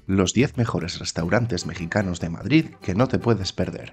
Los 10 mejores restaurantes mexicanos de Madrid que no te puedes perder.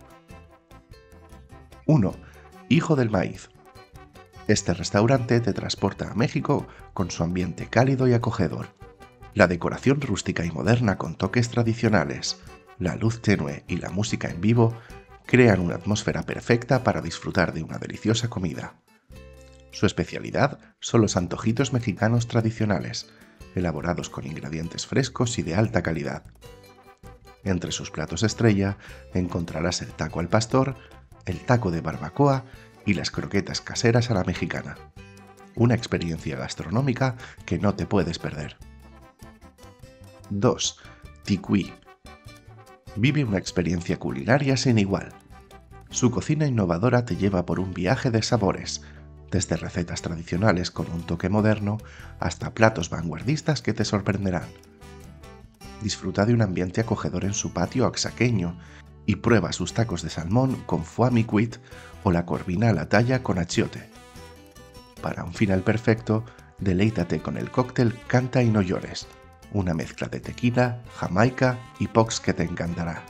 1. Hijo del Maíz. Este restaurante te transporta a México con su ambiente cálido y acogedor. La decoración rústica y moderna con toques tradicionales, la luz tenue y la música en vivo crean una atmósfera perfecta para disfrutar de una deliciosa comida. Su especialidad son los antojitos mexicanos tradicionales, elaborados con ingredientes frescos y de alta calidad. Entre sus platos estrella encontrarás el taco al pastor, el taco de barbacoa y las croquetas caseras a la mexicana. Una experiencia gastronómica que no te puedes perder. 2. Ticuí. Vive una experiencia culinaria sin igual. Su cocina innovadora te lleva por un viaje de sabores, desde recetas tradicionales con un toque moderno hasta platos vanguardistas que te sorprenderán. Disfruta de un ambiente acogedor en su patio oaxaqueño y prueba sus tacos de salmón con foie miquit o la corvina a la talla con achiote. Para un final perfecto, deleítate con el cóctel Canta y no llores, una mezcla de tequila, jamaica y pox que te encantará.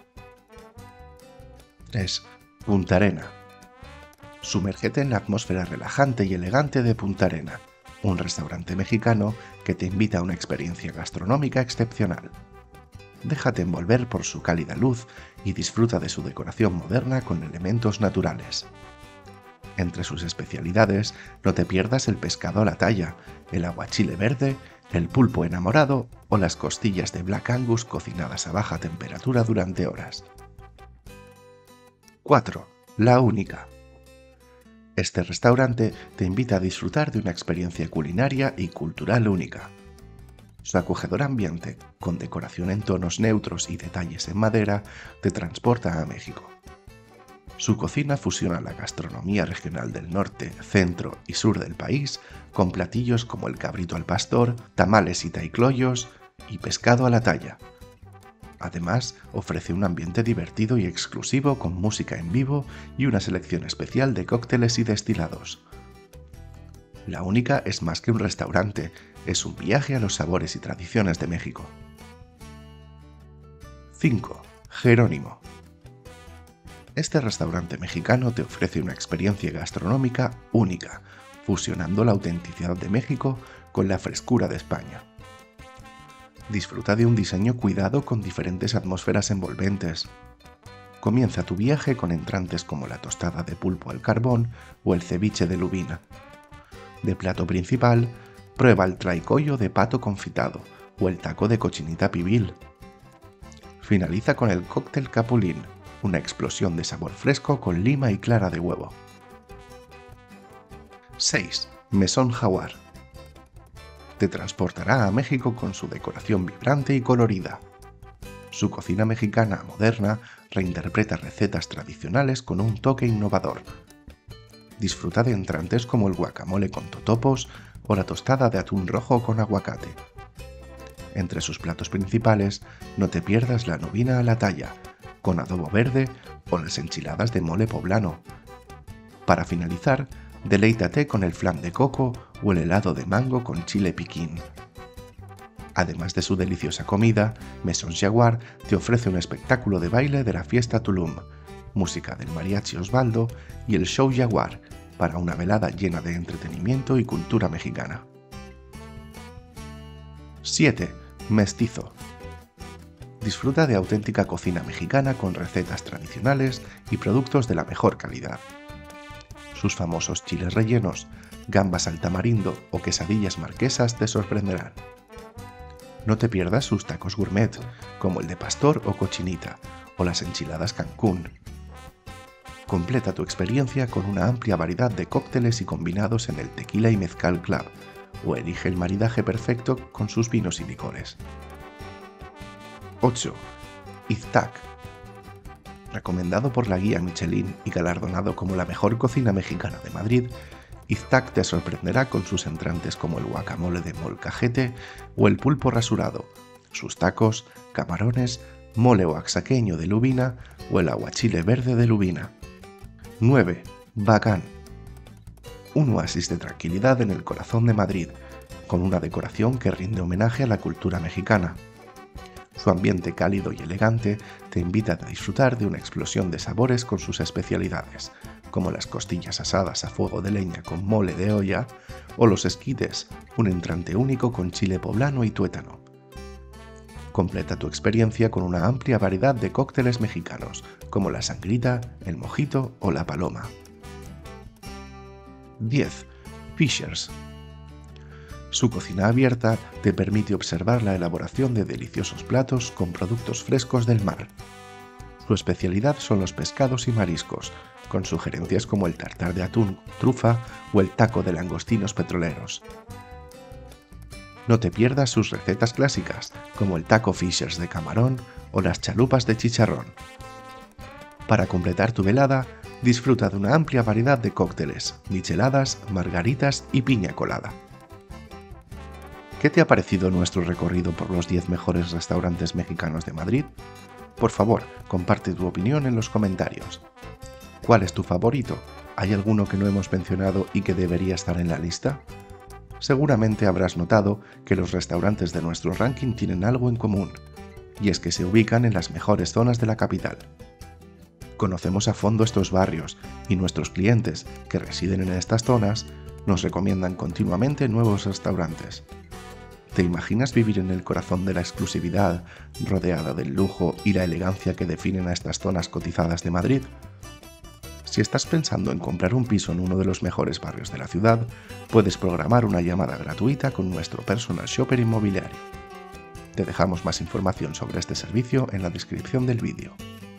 3. Punta Arena. Sumérgete en la atmósfera relajante y elegante de Punta Arena, un restaurante mexicano que te invita a una experiencia gastronómica excepcional. Déjate envolver por su cálida luz y disfruta de su decoración moderna con elementos naturales. Entre sus especialidades, no te pierdas el pescado a la talla, el aguachile verde, el pulpo enamorado o las costillas de Black Angus cocinadas a baja temperatura durante horas. 4. La Única. Este restaurante te invita a disfrutar de una experiencia culinaria y cultural única. Su acogedor ambiente, con decoración en tonos neutros y detalles en madera, te transporta a México. Su cocina fusiona la gastronomía regional del norte, centro y sur del país con platillos como el cabrito al pastor, tamales y taicloyos y pescado a la talla. Además, ofrece un ambiente divertido y exclusivo con música en vivo y una selección especial de cócteles y destilados. La Única es más que un restaurante, es un viaje a los sabores y tradiciones de México. 5. Jerónimo. Este restaurante mexicano te ofrece una experiencia gastronómica única, fusionando la autenticidad de México con la frescura de España. Disfruta de un diseño cuidado con diferentes atmósferas envolventes. Comienza tu viaje con entrantes como la tostada de pulpo al carbón o el ceviche de lubina. De plato principal, prueba el traicollo de pato confitado o el taco de cochinita pibil. Finaliza con el cóctel capulín, una explosión de sabor fresco con lima y clara de huevo. 6. Mesón Jaguar. Te transportará a México con su decoración vibrante y colorida. Su cocina mexicana moderna reinterpreta recetas tradicionales con un toque innovador. Disfruta de entrantes como el guacamole con totopos o la tostada de atún rojo con aguacate. Entre sus platos principales, no te pierdas la nubina a la talla, con adobo verde o las enchiladas de mole poblano. Para finalizar, deleítate con el flan de coco o el helado de mango con chile piquín. Además de su deliciosa comida, Mesón Jaguar te ofrece un espectáculo de baile de la fiesta Tulum, música del mariachi Osvaldo y el show Jaguar, para una velada llena de entretenimiento y cultura mexicana. 7. Mestizo. Disfruta de auténtica cocina mexicana con recetas tradicionales y productos de la mejor calidad. Sus famosos chiles rellenos, gambas al tamarindo o quesadillas marquesas te sorprenderán. No te pierdas sus tacos gourmet, como el de pastor o cochinita, o las enchiladas Cancún. Completa tu experiencia con una amplia variedad de cócteles y combinados en el Tequila y Mezcal Club, o elige el maridaje perfecto con sus vinos y licores. 8. Iztac. Recomendado por la guía Michelin y galardonado como la mejor cocina mexicana de Madrid, Iztac te sorprenderá con sus entrantes como el guacamole de molcajete o el pulpo rasurado, sus tacos, camarones, mole oaxaqueño de lubina o el aguachile verde de lubina. 9. Bacán. Un oasis de tranquilidad en el corazón de Madrid, con una decoración que rinde homenaje a la cultura mexicana. Su ambiente cálido y elegante te invita a disfrutar de una explosión de sabores con sus especialidades, como las costillas asadas a fuego de leña con mole de olla, o los esquites, un entrante único con chile poblano y tuétano. Completa tu experiencia con una amplia variedad de cócteles mexicanos, como la sangrita, el mojito o la paloma. 10. Fishers. Su cocina abierta te permite observar la elaboración de deliciosos platos con productos frescos del mar. Su especialidad son los pescados y mariscos, con sugerencias como el tartar de atún, trufa o el taco de langostinos petroleros. No te pierdas sus recetas clásicas, como el taco Fishers de camarón o las chalupas de chicharrón. Para completar tu velada, disfruta de una amplia variedad de cócteles, micheladas, margaritas y piña colada. ¿Qué te ha parecido nuestro recorrido por los 10 mejores restaurantes mexicanos de Madrid? Por favor, comparte tu opinión en los comentarios. ¿Cuál es tu favorito? ¿Hay alguno que no hemos mencionado y que debería estar en la lista? Seguramente habrás notado que los restaurantes de nuestro ranking tienen algo en común, y es que se ubican en las mejores zonas de la capital. Conocemos a fondo estos barrios y nuestros clientes que residen en estas zonas nos recomiendan continuamente nuevos restaurantes. ¿Te imaginas vivir en el corazón de la exclusividad, rodeada del lujo y la elegancia que definen a estas zonas cotizadas de Madrid? Si estás pensando en comprar un piso en uno de los mejores barrios de la ciudad, puedes programar una llamada gratuita con nuestro personal shopper inmobiliario. Te dejamos más información sobre este servicio en la descripción del vídeo.